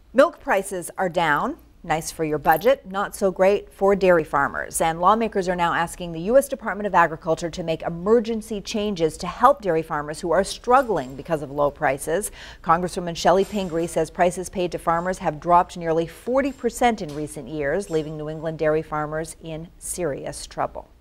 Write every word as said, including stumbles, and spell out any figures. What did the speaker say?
Milk prices are down. Nice for your budget, not so great for dairy farmers. And lawmakers are now asking the U S Department of Agriculture to make emergency changes to help dairy farmers who are struggling because of low prices. Congresswoman Shelley Pingree says prices paid to farmers have dropped nearly forty percent in recent years, leaving New England dairy farmers in serious trouble.